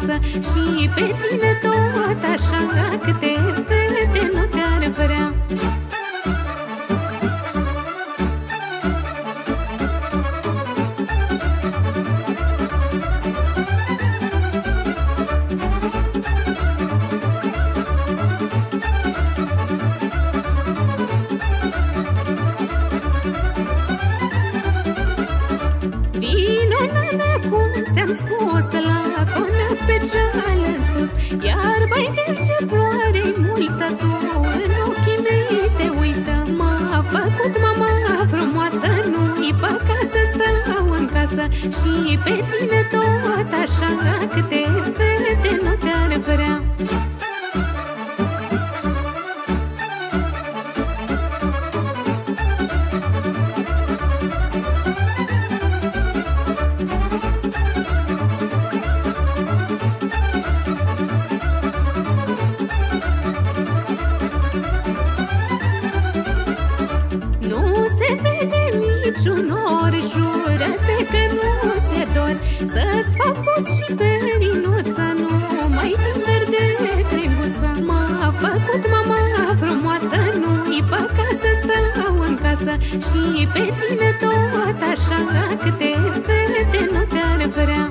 casă și pe tine tot așa, câte fete nu te-ar vrea. Vino, nana, cum ți-am spus, la conă pe ceal în sus, iar vai merge floare multă, tu în ochii mei te uită. M-a făcut mama frumoasă, nu-i păcat să stau în casă și pe tine tot așa, câte fete nu te-ar vrea. Niciun ori jură-te că nu ți-e dor să-ți fac pot și perinuță, nu mai dăm verde crenguță. M-a făcut mama frumoasă, nu-i păcat să stau în casă și pe tine tot așa, câte fete nu te-ar vrea.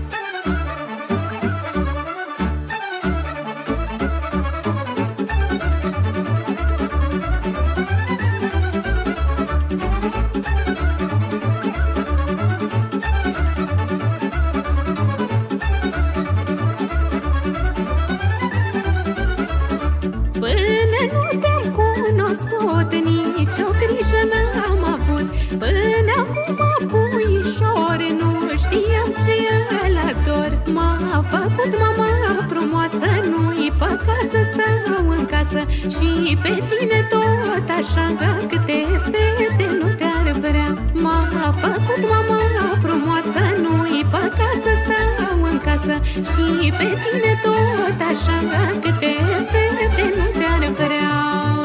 Până nu te-am cunoscut, nicio grijă n-am avut. Până acum, puișor, nu știam ce e la dor. M-a făcut mama frumoasă, nu-i păcat să stau în casă și pe tine tot așa, câte fete nu te-ar vrea. M-a făcut mama frumoasă, nu-i păcat să stau în casă și pe tine tot așa, câte fete nu te-ar vrea.